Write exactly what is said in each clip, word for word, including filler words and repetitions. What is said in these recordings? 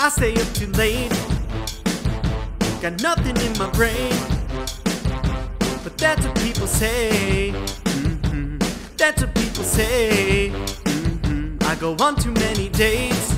I stay up too late, got nothing in my brain. But that's what people say, mm-hmm. That's what people say, mm-hmm. I go on too many dates,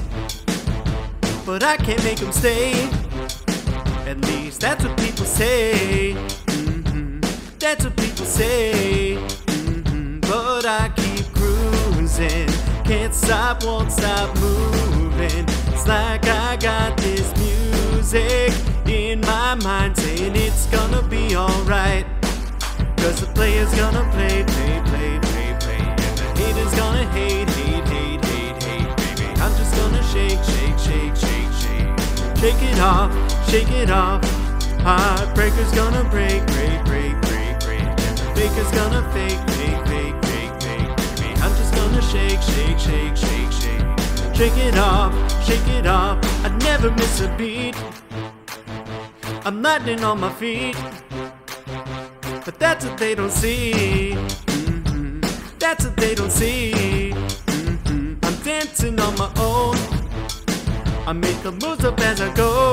but I can't make them stay. At least that's what people say, mm-hmm. That's what people say, mm-hmm. But I keep cruising, can't stop, won't stop moving. It's like I got this music in my mind saying it's gonna be alright. Cause the player's gonna play, play, play, play, play, and the hater's gonna hate, hate, hate, hate, hate, baby. I'm just gonna shake, shake, shake, shake, shake. Shake it off, shake it off. Heartbreaker's gonna break, break, break, break, break, and the faker's gonna fake, fake, fake, fake, fake, baby. I'm just gonna shake, shake, shake, shake, shake. Shake it off, shake it off. I never miss a beat. I'm lightning on my feet. But that's what they don't see, mm-hmm. That's what they don't see, mm-hmm. I'm dancing on my own, I make the moves up as I go.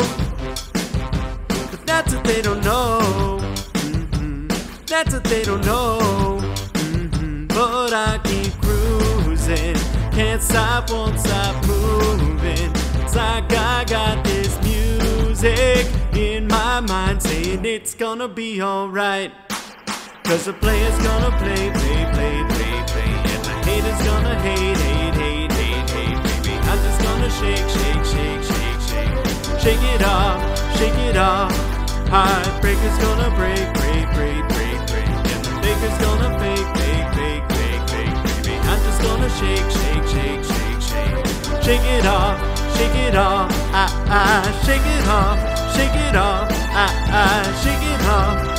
But that's what they don't know, mm-hmm. That's what they don't know, mm-hmm. But I keep cruising, can't stop, won't stop moving. It's like I got this music in my mind saying it's gonna be alright. Cause the player's gonna play, play, play, play, play, and the hater's gonna hate, hate, hate, hate, hate, baby. I'm just gonna shake, shake, shake, shake, shake. Shake it off, shake it off. Heartbreaker's gonna break, break, break, break, break, and the faker's gonna fake, fake, fake, fake, fake, baby. I'm just gonna shake, shake, shake, shake, shake. Shake it off, shake it off. I, I, shake it off, shake it off. I, I, shake it off.